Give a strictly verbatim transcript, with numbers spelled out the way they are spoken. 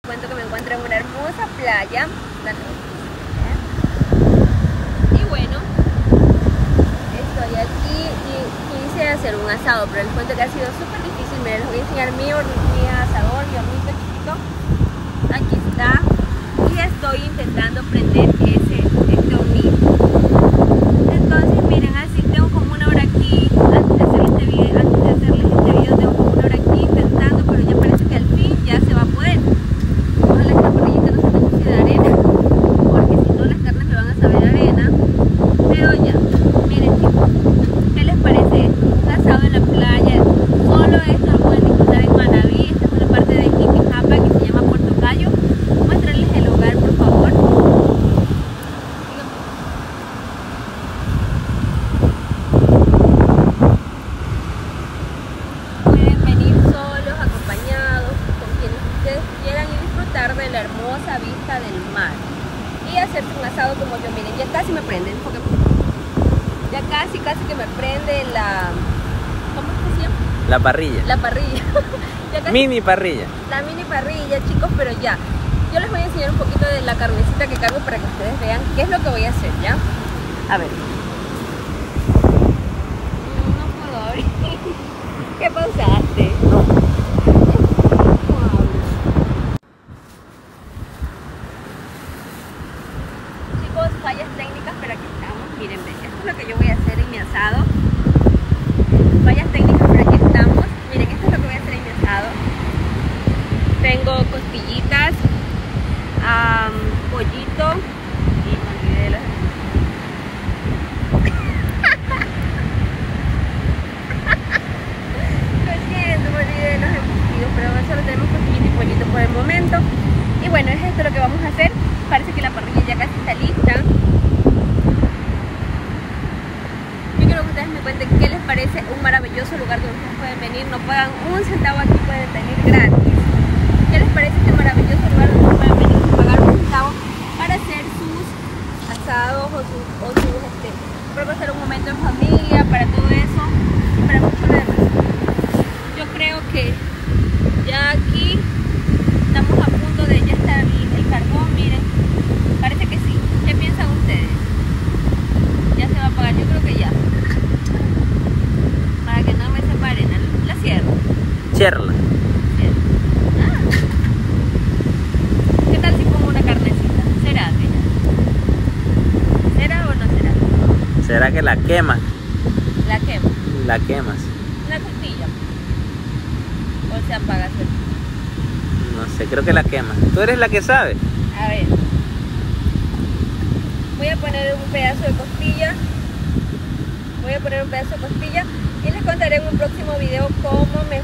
cuento que me encuentro en una hermosa playa. Y bueno, estoy aquí y quise hacer un asado, pero les cuento que ha sido súper difícil. Miren, les voy a enseñar mi, mi asador, mi hornito chiquito. Aquí está. Y estoy intentando prender ese, este hornito. Entonces miren, así tengo como una hora aquí. Antes de hacerles este video, antes de hacerles este video tengo como una hora aquí intentando, pero ya parece que al fin ya se va a poder. Ojalá que la parrillita no se me ensucie de arena, porque si no las carnes me van a saber a arena. Pero ya, miren chicos, ¿qué les parece esto? Un asado en la playa. Solo esto lo pueden disfrutar en Manaví. Esta es una parte de Jiquijapa que se llama Puerto Cayo. Muéstrales el hogar, por favor. Pueden venir solos, acompañados, con quienes ustedes quieran y disfrutar de la hermosa vista del mar. Y hacerse un asado como yo. Miren, ya casi me prende. Ya casi, casi que me prende la... ¿Cómo es que se llama? La parrilla. La parrilla. Ya casi... Mini parrilla. La mini parrilla, chicos, pero ya. Yo les voy a enseñar un poquito de la carnecita que cargo para que ustedes vean qué es lo que voy a hacer, ¿ya? A ver. No puedo abrir. ¿Qué pausaste? No. Chicos, fallas técnicas, pero aquí estamos. Miren, ven, esto es lo que yo voy a hacer en mi asado. Fallas técnicas, pero aquí estamos. Miren, esto es lo que voy a hacer en mi asado. Tengo costillitas, um, pollito y me olvidé de las... Lo siento, me olvidé de los embutidos, pero solo tenemos costillita y pollito por el momento. Y bueno, es esto lo que vamos a hacer. Parece que la parrilla ya casi está lista. Yo quiero que ustedes me cuenten qué les parece un maravilloso lugar donde ustedes pueden venir, no pagan un centavo aquí, pueden venir gratis. ¿Qué les parece este maravilloso lugar donde pueden venir sin pagar un centavo para hacer sus asados o sus, o sus este, para pasar un momento en familia, para todo eso y para mucho demás? Yo creo que ya aquí estamos a punto de ya estar el carbón, miren, parece que sí. ¿Qué piensan ustedes? Ya se va a apagar, yo creo que ya. Para que no me separen, la cierro. Cierra. ¿Qué tal si pongo una carnecita? ¿Será, mira? ¿Será o no será? ¿Será que la quemas? La quemo. La quemas. Una costilla. O se apaga solo. No sé, creo que la quemas. Tú eres la que sabe. A ver. Voy a poner un pedazo de costilla. Voy a poner un pedazo de costilla y les contaré en un próximo video cómo me